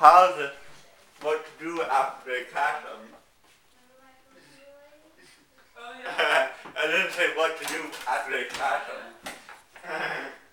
tells us what to do after they catch them. Oh, yeah. I didn't say what to do after they catch them.